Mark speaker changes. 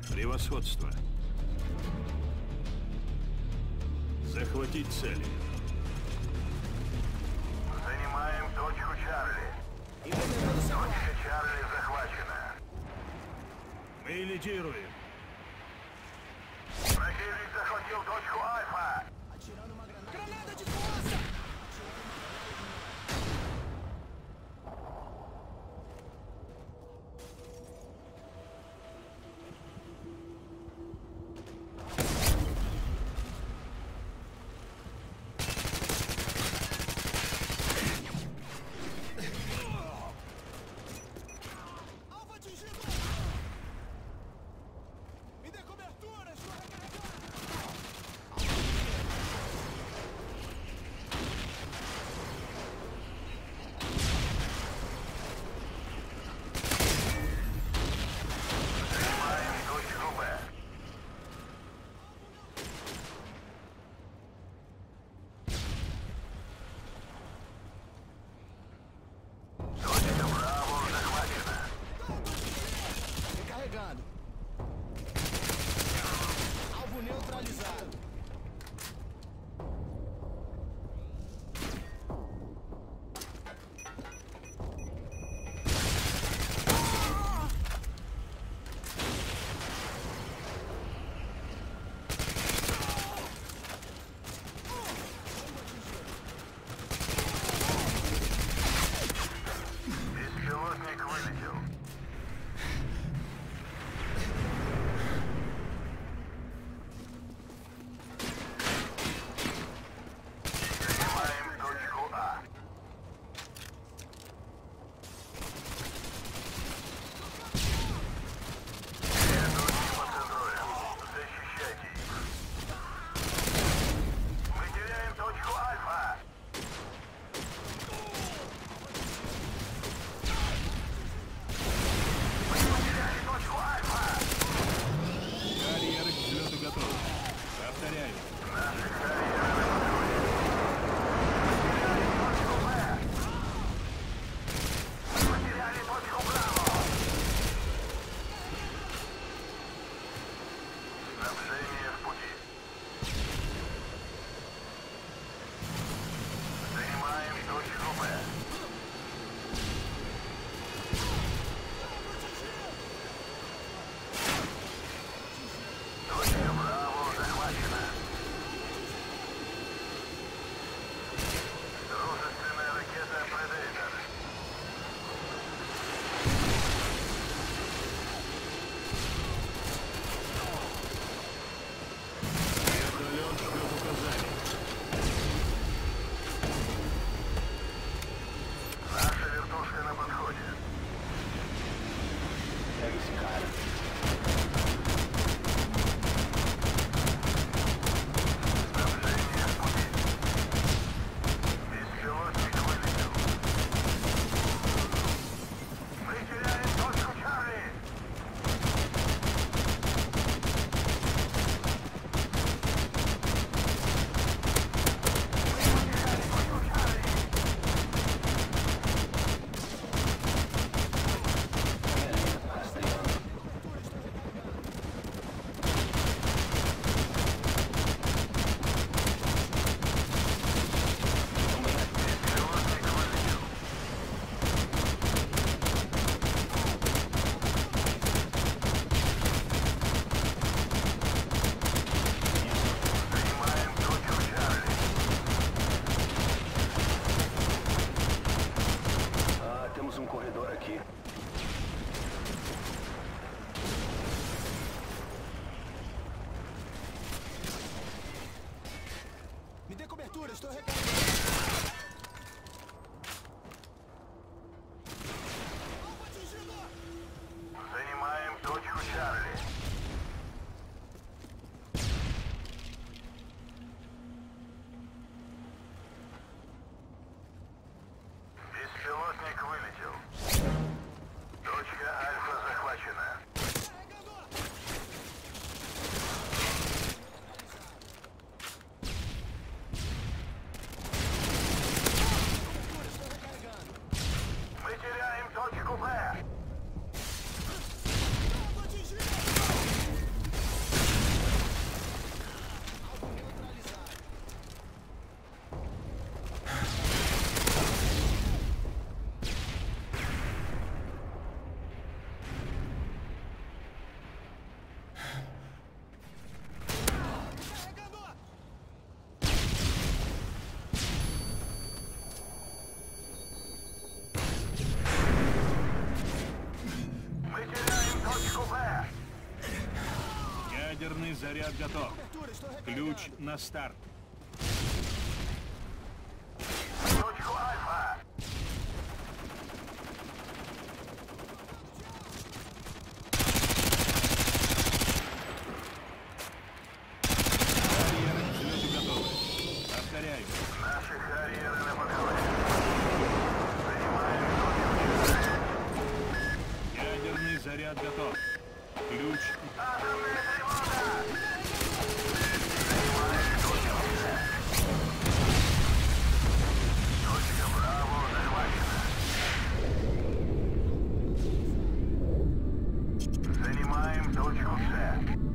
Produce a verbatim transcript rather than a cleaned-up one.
Speaker 1: Превосходство. Захватить цели.
Speaker 2: Занимаем точку Чарли. Точка Чарли захвачена.
Speaker 1: Мы лидируем.
Speaker 2: Противник захватил точку Альфа.
Speaker 3: Granada de fumaça! Alvo atingido! Me dê cobertura, estou recarregando!
Speaker 2: Занимаем точку Б. Точка Браво захвачена.
Speaker 3: Recarregando. Alvo neutralizado.
Speaker 2: Беспилотник вылетел. Занимаем точку А. Все точки под контролем. Защищайте их. Мы теряем точку Альфа. Мы потеряли точку Альфа.
Speaker 1: Карьеры к взлету готовы. Повторяю.
Speaker 2: Наши карьеры на подходе. Потеряли точку Б. Мы потеряли точку Браво. Снабжение в пути. Занимаем точку Б. Точка Браво захвачена. Дружественная ракета Predator.
Speaker 1: Вертолет ждет указаний.
Speaker 2: Наша вертушка на подходе. Снабжение в пути. Беспилотник вылетел. Мы теряем точку Чарли. Мы потеряли точку Чарли. точку Б.
Speaker 1: Ядерный заряд готов. Ключ на старт.
Speaker 2: Точку Альфа.
Speaker 1: Карьеры к взлету готовы. Повторяю.
Speaker 2: Наши карьеры на подходе. Занимаем точку.
Speaker 1: Ядерный заряд готов. Ключ.
Speaker 2: Атомная тревога. Занимаем точку. Точка Браво захвачена. Занимаем точку С.